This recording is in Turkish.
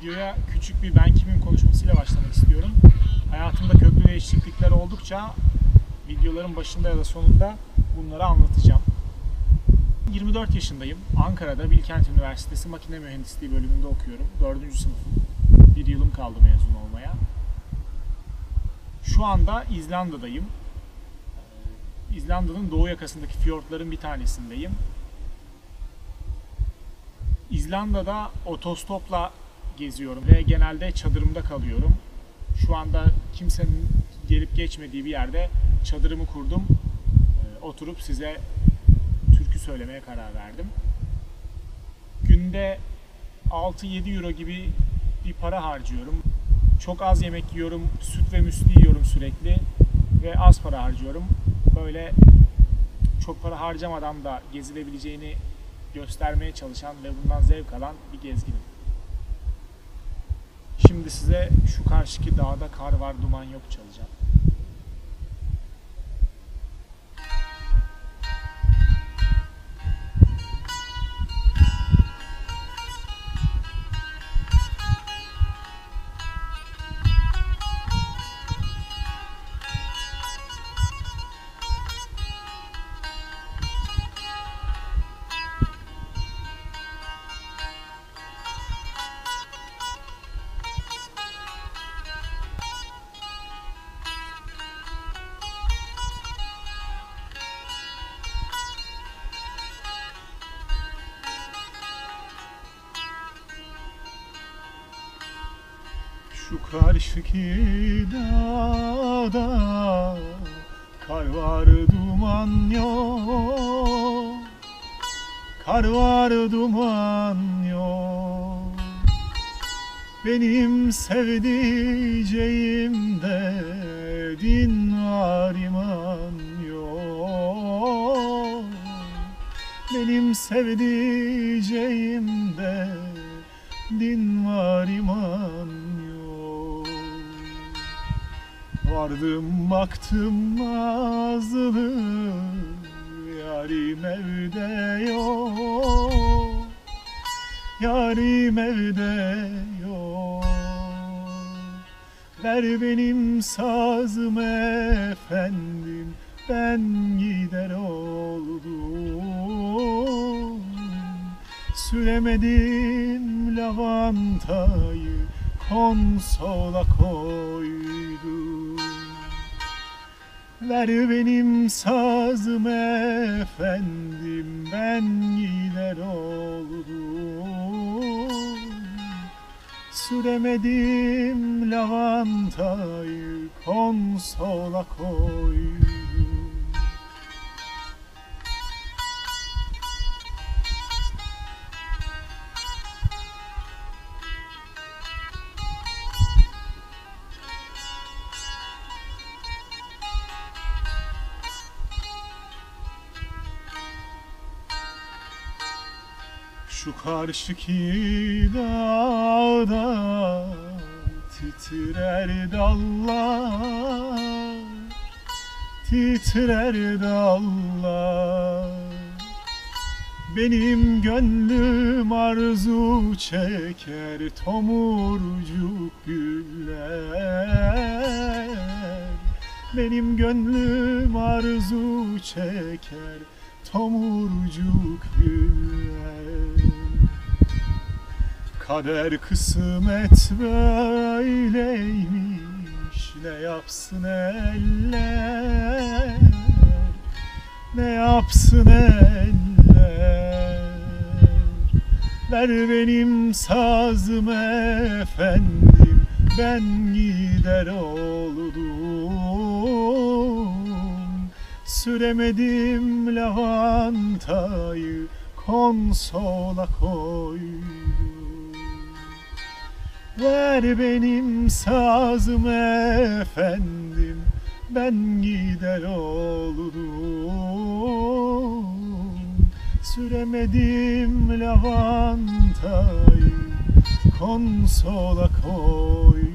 Videoya küçük bir ben kimim konuşmasıyla başlamak istiyorum. Hayatımda köklü değişiklikler oldukça videoların başında ya da sonunda bunları anlatacağım. 24 yaşındayım. Ankara'da Bilkent Üniversitesi Makine Mühendisliği bölümünde okuyorum. 4. sınıfım. Bir yılım kaldı mezun olmaya. Şu anda İzlanda'dayım. İzlanda'nın doğu yakasındaki fiyortların bir tanesindeyim. İzlanda'da otostopla geziyorum ve genelde çadırımda kalıyorum. Şu anda kimsenin gelip geçmediği bir yerde çadırımı kurdum. Oturup size türkü söylemeye karar verdim. Günde 6-7 euro gibi bir para harcıyorum. Çok az yemek yiyorum, süt ve müsli yiyorum sürekli ve az para harcıyorum. Böyle çok para harcamadan da gezilebileceğini göstermeye çalışan ve bundan zevk alan bir gezginim. Şimdi size şu karşıki dağda kar var duman yok çalacağım. Şu karşıki dağda kar var duman yok, kar var duman yok. Benim sevdiceğimde din var iman yok. Benim sevdiceğimde din var iman yok. Vardım baktım nazlı yarim evde yok, yarim evde yok. Ver benim sazım efendim, ben gider oldum. Süremedim lavantayı, konsola koydum. Ver benim sazım efendim, ben gider oldum. Süremedim lavantayı, konsola koydum. Şu karşıki dağda titrer dallar, titrer dallar. Benim gönlüm arzu çeker tomurcuk güller. Benim gönlüm arzu çeker tomurcuk güller. Kader kısmet böyleymiş, ne yapsın eller, ne yapsın eller. Ver benim sazım efendim, ben gider oldum. Süremedim lavantayı, konsola koydum. Ver benim sazım efendim, ben gider oldum. Süremedim lavantayı, konsola koydum.